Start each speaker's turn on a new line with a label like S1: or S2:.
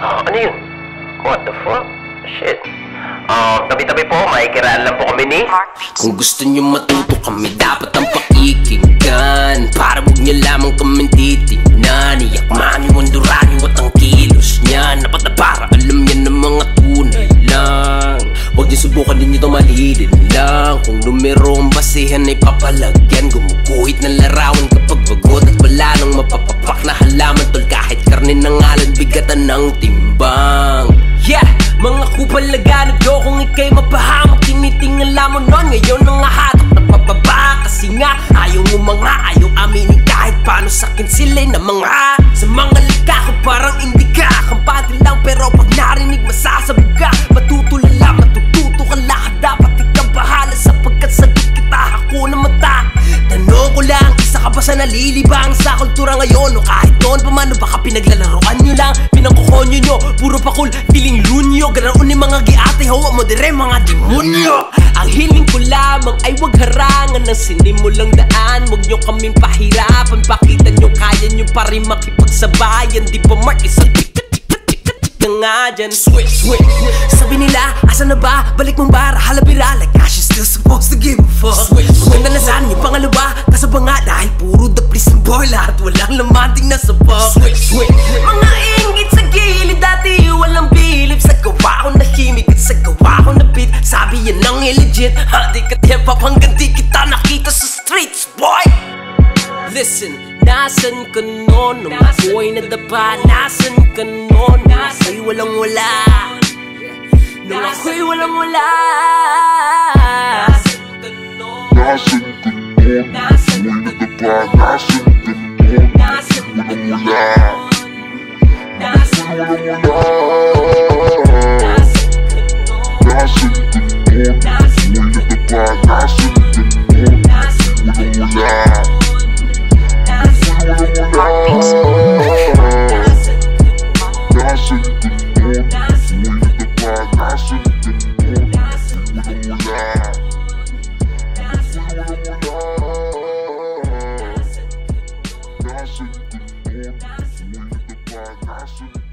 S1: Ano yun? What the fuck? Shit. Tabi-tabi po, makikiraan lang po kami ni
S2: Kung gusto nyo matuto kami, dapat ang pakikinggan. Para huwag nyo lamang kami titignan. Iyakman yung munduran yung at ang kilos niyan. Dapat na para alam yan ng mga tunay lang. Huwag nyo subukan din nyo ito malilin lang. Kung numero ang basihan ay papalagyan. Gumuguhit ng larawan kapag bagot at wala nang mapapapak na halaman. Tol kahit karne ng ngalan, bigatan ng timbang. Yeah! Mga kupal laganap yo kung ikay mapahamak. Tinitingala mo nun, ngayon nangahatak na pababa. Kasi nga, ayaw mo mga ayaw aminin kahit paano sakin sila'y na mga. Sa mga lika ko parang hindi ka kampante lang, pero pag narinig masasabog ka. Matutulala, matututo ka lahat. Dapat ikaw bahala sapagkat sagot kita ako na mata. Tanong ko lang, isa ka ba sa nalilibang sa kultura ngayon? O kahit noon pa man, o baka pinaglalaroan nyo lang, pinangkukonyo nyo, puro pakul, piling lunyo. Ganaon ni mga giate, hawa mo dire mga demonyo. Ang hiling ko lamang ay wag harangan ng sinimulang daan. Wag nyo kaming pahirapan, pakita nyo kaya nyo pa rin makipagsabayan. Di pa mark, isang nga dyan. Switch. Sabi nila, asa na ba? Balik mong bara, halabira. Like gosh, you're still supposed to give a fuck. Maganda na saan yung pangalawa, kasaba nga dahil puro the please ng boy. Lahat walang lamating na sabak. Mga inggit sa gilid, dati walang bilib. Sa gawa ko na himig at sa gawa ko na beat. Sabi yan ang illegit, di ka hip-hop hanggang di kita nakita sa streets, boy. Listen, nasan ka nun? Nung ako'y nadapa, nasan ka nun? Nung ako'y walang wala. Nung ako'y walang wala. Nasan ka nun?
S3: Nasan ka nun? Ako'y nadapa, nasan ka nun? Walang wala. Nasan ka nun? Nasan ka nun? Ako'y nadapa, nasan ka nun? Walang wala. Nasan ka nun?